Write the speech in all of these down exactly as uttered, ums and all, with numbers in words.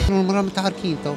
والمرأة متعاركين تو.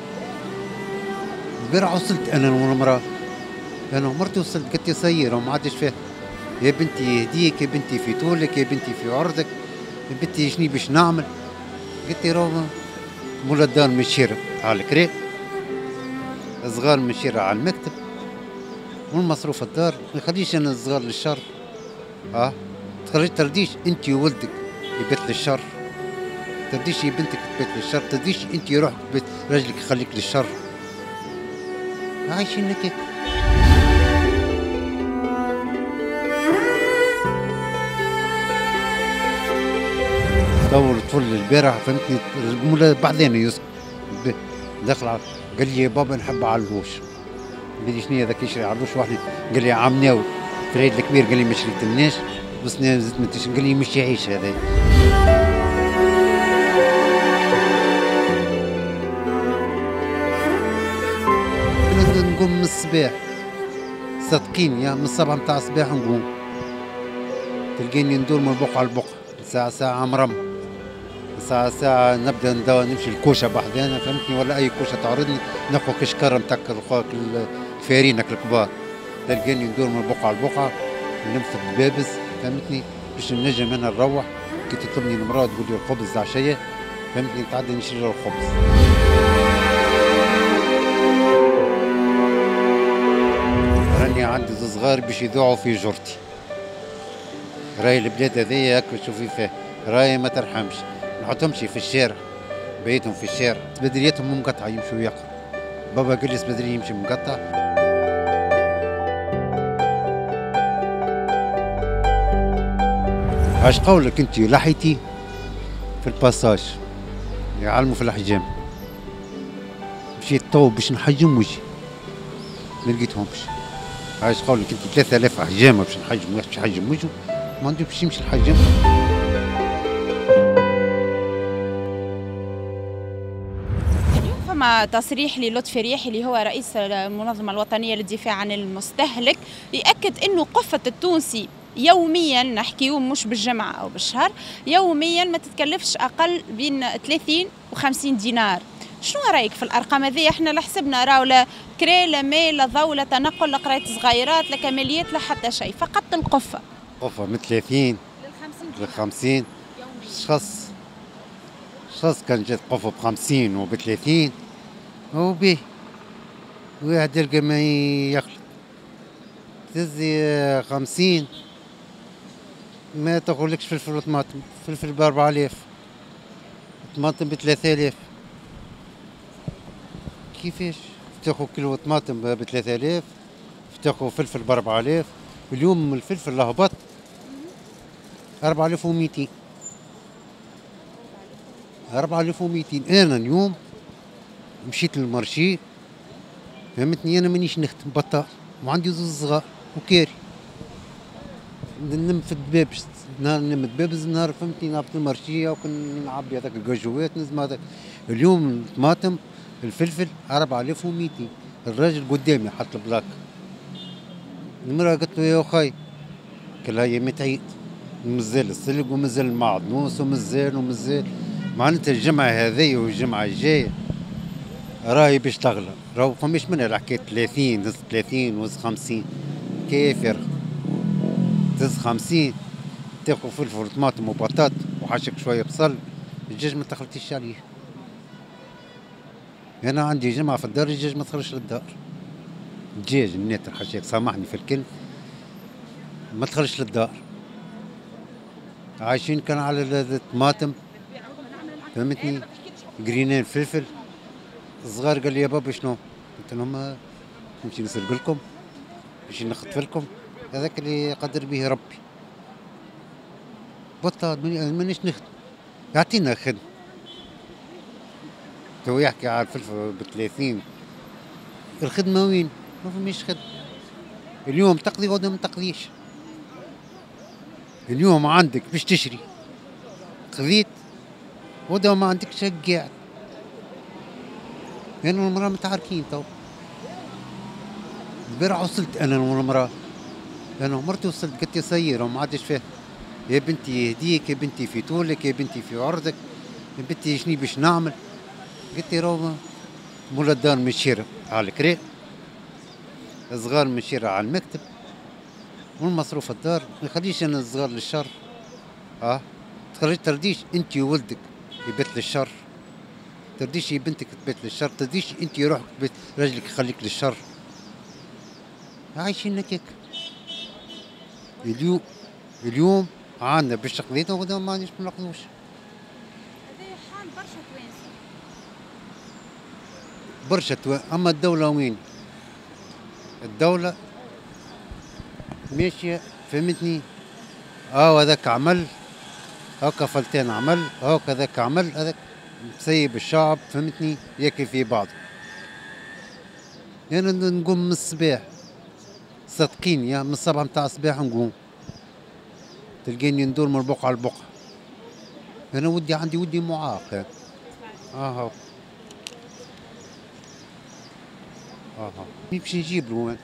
البارح وصلت انا والمرأة، انا ومرتي وصلت قلت لي سيارة وما عادش فيها. يا بنتي يهديك، يا بنتي في طولك، يا بنتي في عرضك، يا بنتي شني باش نعمل؟ قلت لي راهو مولا الدار من الشارع على الكريم، صغار من الشارع على المكتب، والمصروف الدار ما يخليش انا الصغار للشر. اه تخرج ترديش انت وولدك يبات للشر، ترديش بنتك تبات للشر، ترديش انت روحك تبات راجلك يخليك للشر. عايشين هكاك. دور طفل البارح فهمتني، مولا بعدين يسكت دخل قال لي بابا نحب علوش. قال لي شنو هذاك يشري علوش واحد؟ قال لي عم ناول في العيد الكبير، قال لي ما شريتلناش بس زدت ما تش، قال لي مش يعيش هذا. نقوم من الصباح صدقيني، يا من السبعة متاع الصباح نقوم، تلقيني ندور من البقعة للبقعة، ساعة ساعة مرم، ساعة ساعة نبدا ندور نمشي الكوشة بحذانا فهمتني، ولا أي كوشة تعرضني ناخذ كشكرة نتاع الفارينك الكبار، تلقاني ندور من البقعة للبقعة نلف الدبابز فهمتني باش نجم أنا نروح. كي تطلبني المرأة تقول لي الخبز عشية فهمتني، نتعدى نشري له الخبز. راني عندي زوز صغار باش يذوعوا في جرتي. راهي البلاد هذيا هاكا شوفي فيها، راهي ما ترحمش، نحطهمش في الشارع، بيتهم في الشارع، بدرياتهم مقطعة يمشوا يقروا. بابا قال لي بدري يمشي مقطع. اش قولك انت لحيتي في الباساج يعلموا في الحجام، مشيت تو باش نحجم وجهي ما لقيتهمش. اش قولك انت ثلاثة آلاف حجامه باش نحجم واحد باش يحجم وجهه، ما عندي باش يمشي الحجام. فما تصريح للطفي رياحي اللي هو رئيس المنظمة الوطنية للدفاع عن المستهلك يأكد أنه قفة التونسي يوميا، نحكيو مش بالجمعة أو بالشهر، يوميا ما تتكلفش أقل بين ثلاثين وخمسين دينار. شنو رأيك في الأرقام هذه؟ احنا لا حسبنا راهو لا كري لا ماء لا ضوء لا تنقل لا قراية صغيرات لا كماليات لا حتى شيء، فقط القفة. قفة من ثلاثين ل خمسين شخص، شخص كان جات قفة بخمسين وبثلاثين وبيه واحد يلقى ما يخلط تزي خمسين، ما تاخذلكش فلفل وطماطم، فلفل بأربعة آلاف، طماطم بثلاثة آلاف، كيفاش تاخذ كيلو طماطم بثلاثة آلاف، تاخذ فلفل بأربعة آلاف، اليوم الفلفل هبط أربعة آلاف ومئتين، أربعة آلاف ومئتين. أنا اليوم مشيت للمارشي فهمتني، أنا مانيش نخدم بطال وعندي زوز صغار وكاري، نلم في الدبابز، نهار نلم الدبابز، نهار فهمتني نهبط المارشية وكن نعبي هذاك الكاجوات نزم هذاك. اليوم الطماطم الفلفل أربعة آلاف ومئتين، الراجل قدامي حط البلاك، المرأة قلت له يا أخي كلها هي متعيد، مازال السلق ومازال المعدنوس ومازال ومازال، معناتها الجمعة هذه والجمعة الجاية راهي باش تغلى، راهو فماش منها الحكاية ثلاثين دز ثلاثين وز خمسين، كيف يرخى دز خمسين تاخذ فلفل وطماطم وبطاط وحشك شوية بصل، الدجاج ما تخلطيش عليه. أنا عندي جمعة في الدار الدجاج ما تخرجش للدار، الدجاج الناتر حشاك سامحني في الكلمة ما تخرجش للدار، عايشين كان على الطماطم فهمتني، قرينين فلفل. الصغار قال لي يا بابا شنو؟ قلت لهم نمشي نسرق لكم، نمشي نخطف لكم، هذاك اللي قدر به ربي. بطل مانيش نخدم، يعطينا خدمة. تو يحكي على الفلفل ب ثلاثين، الخدمة وين؟ ما فماش خدمة. اليوم تقضي غدا ما تقضيش. اليوم عندك باش تشري قضيت، غدا ما عندكش قاعد. أنا والمرأة متعاركين تو. البارح وصلت أنا والمرأة، أنا ومرتي وصلت قلت لي سيارة وما عادش فيها. يا بنتي يهديك، يا بنتي في طولك، يا بنتي في عرضك، يا بنتي شني باش نعمل؟ قلت له راهو مولا الدار مشير على الكري، الصغار مشير على المكتب، والمصروف الدار ما يخليش انا الصغار للشر. اه تخرج ترديش انت وولدك يبت للشر، ترديش بنتك تبت للشر، ترديش انت روحك تبت راجلك يخليك للشر. عايشين هكاك. اليوم اليوم عندنا بالشقليطه وغدا ما عندناش ما ناخذوش. هذا حال برشا توانسه. برشا تو... اما الدوله وين؟ الدوله ماشيه فهمتني. اه هذاك عمل، هاكا فلتان عمل، هاكا ذاك عمل، هذاك مسيب الشعب فهمتني ياكل في بعض. انا يعني نقوم من الصباح صدقيني يا من السبعة متاع الصباح نقوم، تلقيني ندور من البقعة للبقعة. انا ودي عندي ودي معاق. اه اه باش نجيب له وين؟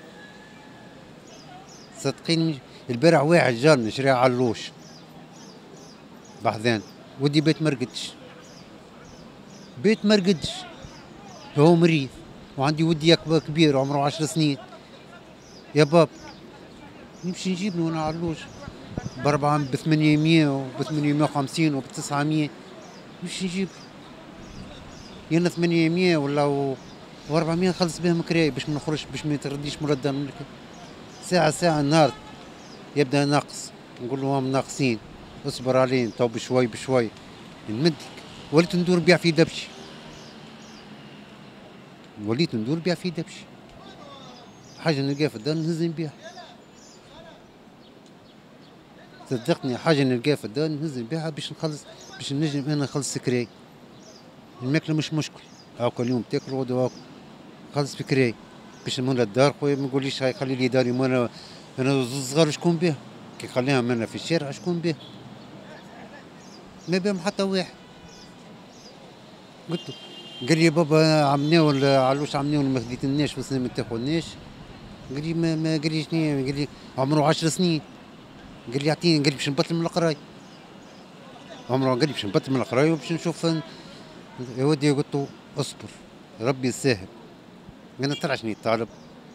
صدقيني البارح واحد جارنا شري علوش بحذان، ودي بيت مرقدش، بيت مرقدش، هو مريض وعندي ودي كبير عمره عشر سنين. يا باب نمشي نجيب له انا علوش باربعة ب ثمانمية وب ثمانمية وخمسين وب تسعمية، نمشي نجيب له يانا ثمانمية ولا و أربعمية نخلص بهم كراي باش ما نخرجش، باش ما يترديش مرد من ساعة ساعة النهار يبدا ناقص، نقول لهم ناقصين اصبر علينا تو بشوي بشوي نمدك. وليت ندور بيع في دبشي، وليت ندور بيع في دبشي، حاجة نلقاها في الدار نهز نبيعها. صدقني حاجة نلقاها في الدار نهز نبيعها باش نخلص، باش نجم انا نخلص سكراي. الماكلة مش مشكل، هاكا اليوم تاكل غدوة هاكا خلص بكراي، باش نمولا الدار خويا ما نقوليش هاي خلي لي داري وانا انا صغار شكون بيه؟ كي خليهم انا في الشارع شكون بيه؟ ما بهم حتى واحد. قلت له قال لي بابا عملناه ولا علوش عملناه ولا ما خديتلناش بس ما تاخذناش. قال لي ما ما قال لي شنو، قال لي عمره عشر سنين، قال لي اعطيني، قال لي باش نبطل من القراي. عمره قال لي باش نبطل من القراي وباش نشوف يا ودي. قلت له اصبر ربي يسهل، انا ترى شني طالب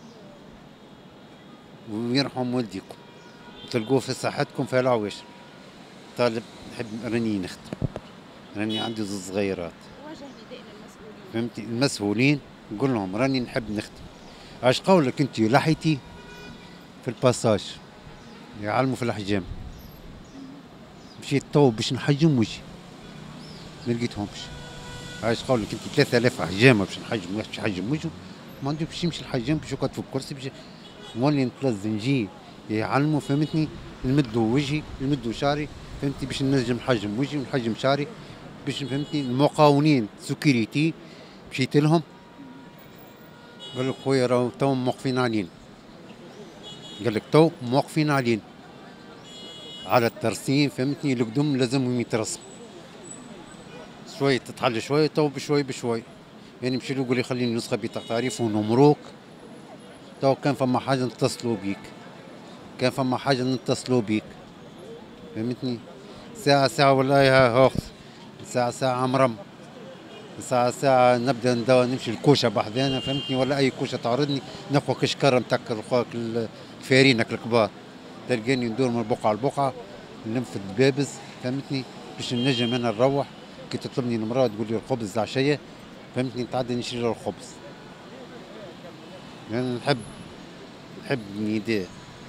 ويرحم والديكم تلقوه في صحتكم في العواش. طالب نحب راني نخدم، راني عندي زوج صغيرات. وجه نداء للمسؤولين. فهمتي المسؤولين نقول لهم راني نحب نخدم. اش قولك انت لحيتي في الباساج يعلموا في الحجام، مشيت تو باش نحجم وجهي ما لقيتهمش. اش قولك انت ثلاثة آلاف حجامه باش نحجم واحد باش يحجم وجهه، ما عندي باش يمشي الحجام باش يقعد في الكرسي باش مولي نطلع زنجير يعلموا فهمتني، نمدوا وجهي نمدوا شعري فهمتي باش ننجم نحجم وجهي ونحجم شعري باش فهمتني. المقاولين سكيورتي مشيت لهم قال لك خويا راهو تو موقفين علينا، قال لك تو موقفين علينا على الترسيم فهمتني، القدم لازمهم يترسم شوي تتحل شوي تو بشوي بشوي. يعني مشي له يقول لي خليني نسخه بطاقه تعريف ونمروك. تو كان فما حاجه نتصلوا بيك، كان فما حاجه نتصلوا بيك فهمتني. ساعه ساعه والله يا هوخ، ساعه ساعه مرم، ساعه ساعه نبدا ندور نمشي الكوشه بحذانا فهمتني، ولا اي كوشه تعرضني ناخذ كشكر نتاع الفارينك الكبار، تلقاني ندور من بقعه لبقعه نلم في الدبابز فهمتني باش نجم انا نروح. كي تطلبني المراه تقول لي الخبز عشيه فهمتني نتعدى نشري له الخبز. انا يعني نحب نحب نداء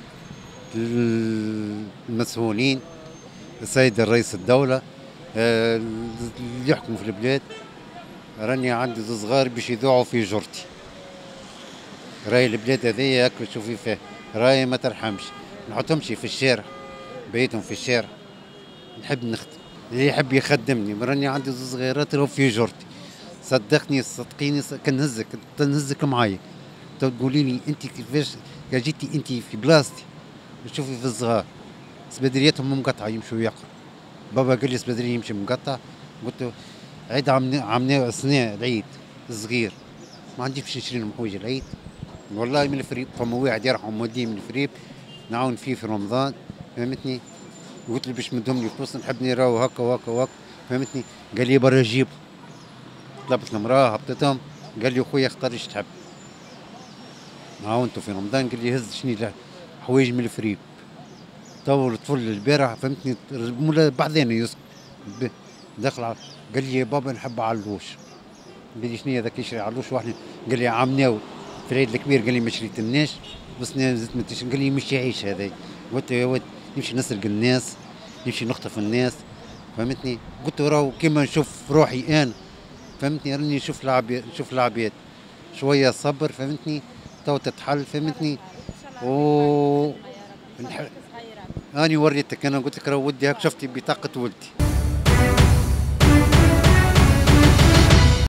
المسؤولين، السيد الرئيس الدولة اللي يحكموا في البلاد. راني عندي زوج صغار باش يذوعوا في جرتي، راهي البلاد هذيا هاك تشوفي فيها راهي ما ترحمش، نحطهمش في الشارع بيتهم في الشارع. نحب نخدم، اللي يحب يخدمني. راني عندي زوج صغيرات راهو في جرتي، صدقني صدقيني كنهزك كنهزك معايا. تقولي لي انت كيفاش جيتي انت في بلاصتي تشوفي في الصغار سبادرياتهم مقطعه يمشوا يقروا. بابا قال لي سبادري يمشي مقطع، قلت له عيد عمنا عمنا سنة العيد الصغير ما عنديش باش نشري لهم حوايج العيد والله من الفريب. فما واحد يرحم والديه من الفريب نعاون فيه في رمضان فهمتني، قلت له باش مدهم لي فلوس نحب نراو هكا وهكا وهكا فهمتني. قال لي برا جيب، طلبت المراه هبطتهم، قال لي خويا اختار ايش تحب. عاونته في رمضان قال لي هز شني حوايج من الفريب. تو الطفل البارح فهمتني مولا بعدين يسكت دخل قال لي يا بابا نحب علوش. قال لي شنو هذاك يشري علوش واحد. قال لي عمناو في العيد الكبير قال لي ما شريتلناش بس زدت ما قال لي مش يعيش هذا. قلت له يا ولد نمشي نسرق الناس نمشي نخطف الناس فهمتني. قلت له راهو كيما نشوف روحي انا فهمتني راني نشوف العباد نشوف العباد شويه صبر فهمتني تو تتحل فهمتني. و اني وريتك انا قلت لك راه ودي هاك شفتي بطاقه ولدي